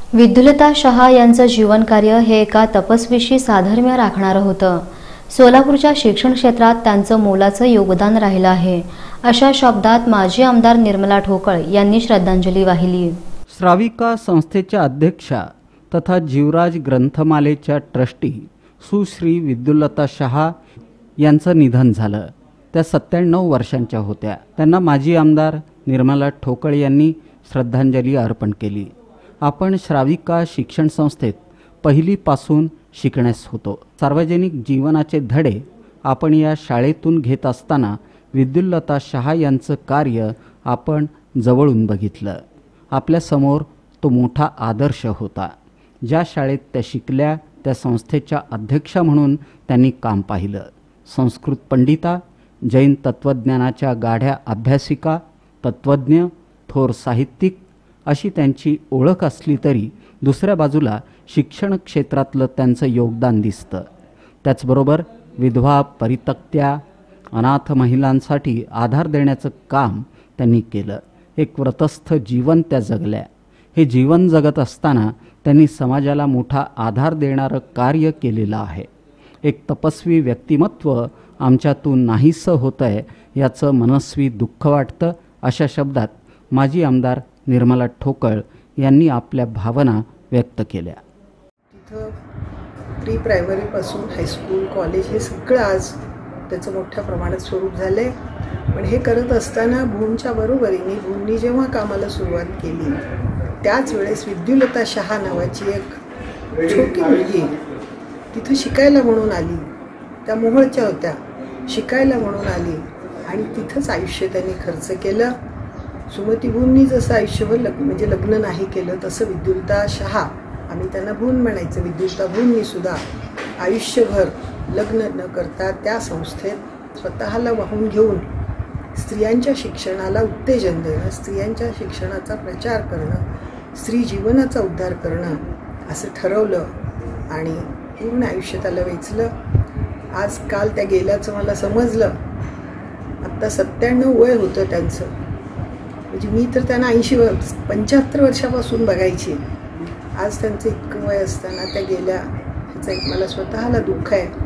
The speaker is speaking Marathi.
विद्युलता शहा यांचं जीवनकार्य हे एका तपस्वीशी साधर्म्य राखणारं होतं. सोलापूरच्या शिक्षण क्षेत्रात त्यांचं मोलाचं योगदान राहिलं आहे, अशा शब्दात माजी आमदार निर्मला ठोकळ यांनी श्रद्धांजली वाहिली. श्राविका संस्थेच्या अध्यक्षा तथा जीवराज ग्रंथमालेच्या ट्रस्टी सुश्री विद्युलता शहा यांचं निधन झालं. त्या 97 वर्षांच्या होत्या. त्यांना माजी आमदार निर्मला ठोकळ यांनी श्रद्धांजली अर्पण केली. आपण श्राविका शिक्षण संस्थेत पहिलीपासून शिकण्यास होतो. सार्वजनिक जीवनाचे धडे आपण या शाळेतून घेत असताना विद्युलता शहा यांचं कार्य आपण जवळून बघितलं. आपल्यासमोर तो मोठा आदर्श होता. ज्या शाळेत त्या शिकल्या त्या संस्थेच्या अध्यक्षा म्हणून त्यांनी काम पाहिलं. संस्कृत पंडिता, जैन तत्त्वज्ञानाच्या गाढ्या अभ्यासिका, तत्त्वज्ञ, थोर साहित्यिक अशी त्यांची ओळख असली तरी दुसऱ्या बाजूला शिक्षण क्षेत्रातलं त्यांचं योगदान दिसतं. त्याचबरोबर विधवा, परित्यक्त्या, अनाथ महिलांसाठी आधार देण्याचं काम त्यांनी केलं. एक व्रतस्थ जीवन त्या जगल्या. हे जीवन जगत असताना त्यांनी समाजाला मोठा आधार देणारं कार्य केलेलं आहे. एक तपस्वी व्यक्तिमत्व आमच्यातून नाहीसं होतं आहे याचं मनस्वी दुःख वाटतं, अशा शब्दात माजी आमदार निर्मला ठोकळ यांनी आपल्या भावना व्यक्त केल्या. तिथं प्री प्रायमरीपासून हायस्कूल, कॉलेज हे सगळं आज त्याचं मोठ्या प्रमाणात स्वरूप झालं आहे. पण हे करत असताना भूमच्या बरोबरीने भूमनी जेव्हा कामाला सुरुवात केली त्याच वेळेस विद्युलता शहा नावाची एक छोटी मुलगी तिथं शिकायला म्हणून आली. त्या मोहोळच्या होत्या, शिकायला म्हणून आली आणि तिथंच आयुष्य त्यांनी खर्च केलं. सुमती भूमनी जसं आयुष्यभर लग्न नाही केलं तसं विद्युलता शहा, आम्ही त्यांना भून म्हणायचं, विद्युलता भूमनी सुद्धा आयुष्यभर लग्न न करता त्या संस्थेत स्वतःला वाहून घेऊन स्त्रियांच्या शिक्षणाला उत्तेजन देणं, स्त्रियांच्या शिक्षणाचा प्रचार करणं, स्त्री जीवनाचा उद्धार करणं असं ठरवलं आणि पूर्ण आयुष्य त्याला वेचलं. आज काल त्या गेल्याचं मला समजलं. आत्ता 97 वय होतं त्यांचं. म्हणजे मी तर त्यांना 75 वर्षापासून बघायची. आज त्यांचं इतकं वय असताना त्या गेल्या ह्याचं एक मला स्वतःला दुःख आहे.